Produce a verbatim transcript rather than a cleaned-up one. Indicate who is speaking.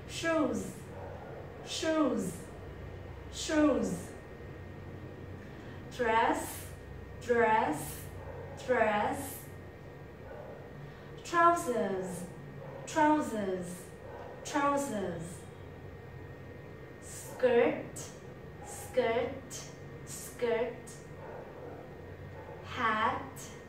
Speaker 1: shoes, shoes, shoes. Dress, dress, dress. Trousers, trousers, trousers. Skirt, skirt, skirt. Hat,